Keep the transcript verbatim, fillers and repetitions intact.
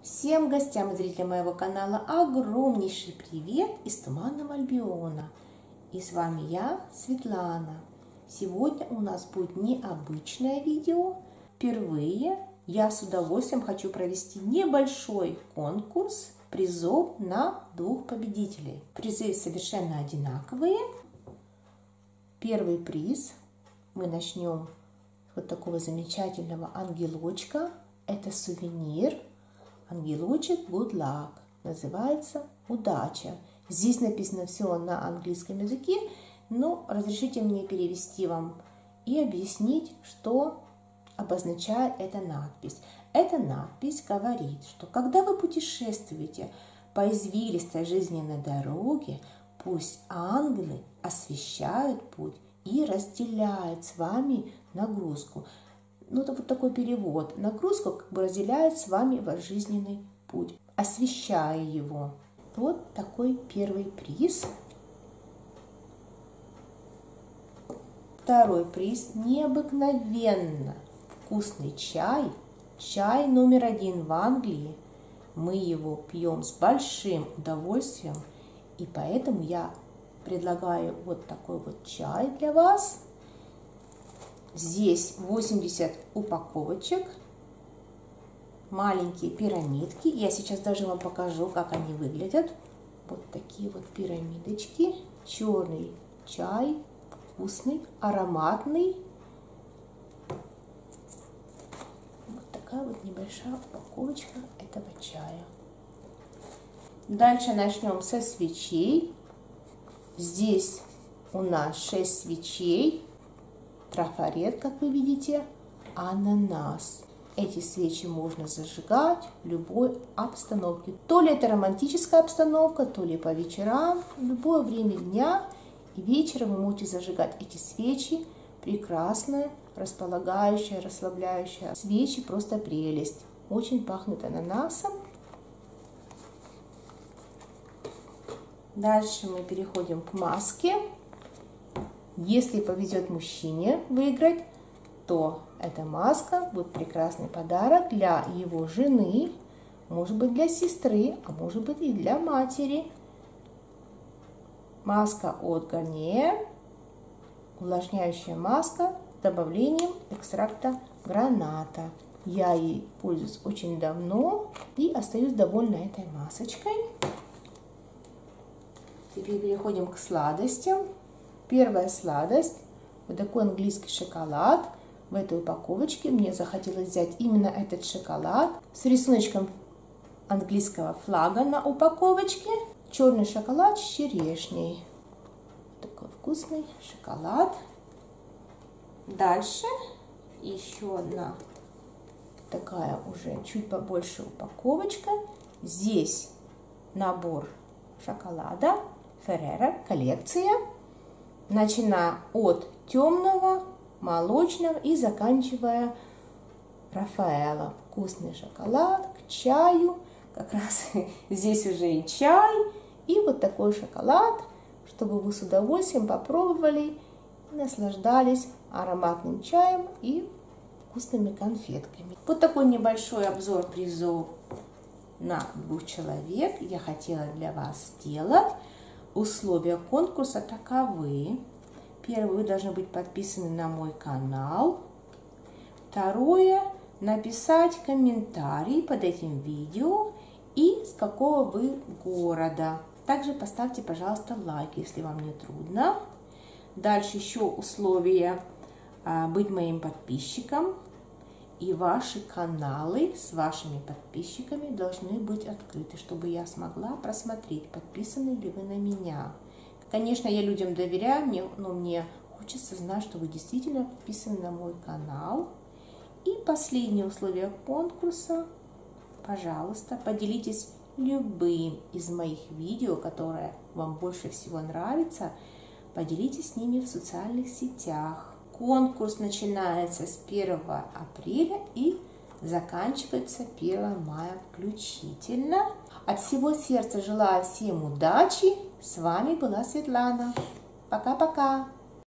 Всем гостям и зрителям моего канала огромнейший привет из Туманного Альбиона. И с вами я, Светлана. Сегодня у нас будет необычное видео. Впервые я с удовольствием хочу провести небольшой конкурс призов на двух победителей. Призы совершенно одинаковые. Первый приз мы начнем с вот такого замечательного ангелочка. Это сувенир. Ангелочек Good Luck. Называется удача. Здесь написано все на английском языке, но разрешите мне перевести вам и объяснить, что обозначает эта надпись. Эта надпись говорит, что когда вы путешествуете по извилистой жизненной дороге, пусть ангелы освещают путь и разделяют с вами нагрузку. Ну, это вот такой перевод. Нагрузку как бы разделяет с вами ваш жизненный путь, освещая его. Вот такой первый приз. Второй приз. Необыкновенно вкусный чай. Чай номер один в Англии. Мы его пьем с большим удовольствием. И поэтому я предлагаю вот такой вот чай для вас. Здесь восемьдесят упаковочек, маленькие пирамидки. Я сейчас даже вам покажу, как они выглядят. Вот такие вот пирамидочки. Черный чай, вкусный, ароматный. Вот такая вот небольшая упаковочка этого чая. Дальше начнем со свечей. Здесь у нас шесть свечей. Трафарет, как вы видите, ананас. Эти свечи можно зажигать в любой обстановке. То ли это романтическая обстановка, то ли по вечерам, в любое время дня и вечера вы можете зажигать эти свечи. Прекрасная, располагающая, расслабляющая. Свечи просто прелесть. Очень пахнут ананасом. Дальше мы переходим к маске. Если повезет мужчине выиграть, то эта маска будет прекрасный подарок для его жены, может быть для сестры, а может быть и для матери. Маска от Garnier, увлажняющая маска с добавлением экстракта граната. Я ей пользуюсь очень давно и остаюсь довольна этой масочкой. Теперь переходим к сладостям. Первая сладость, вот такой английский шоколад. В этой упаковочке мне захотелось взять именно этот шоколад с рисуночком английского флага на упаковочке. Черный шоколад с черешней. Такой вкусный шоколад. Дальше еще одна такая уже чуть побольше упаковочка. Здесь набор шоколада Ferrero, коллекция. Начиная от темного, молочного и заканчивая Рафаэлло. Вкусный шоколад к чаю. Как раз здесь уже и чай, и вот такой шоколад, чтобы вы с удовольствием попробовали и наслаждались ароматным чаем и вкусными конфетками. Вот такой небольшой обзор призов на двух человек я хотела для вас сделать. Условия конкурса таковы. Первое, вы должны быть подписаны на мой канал. Второе, написать комментарий под этим видео и с какого вы города. Также поставьте, пожалуйста, лайк, если вам не трудно. Дальше еще условия быть моим подписчиком. И ваши каналы с вашими подписчиками должны быть открыты, чтобы я смогла просмотреть, подписаны ли вы на меня. Конечно, я людям доверяю, мне, но мне хочется знать, что вы действительно подписаны на мой канал. И последнее условие конкурса. Пожалуйста, поделитесь любым из моих видео, которое вам больше всего нравится. Поделитесь с ними в социальных сетях. Конкурс начинается с первого апреля и заканчивается первого мая включительно. От всего сердца желаю всем удачи. С вами была Светлана. Пока-пока.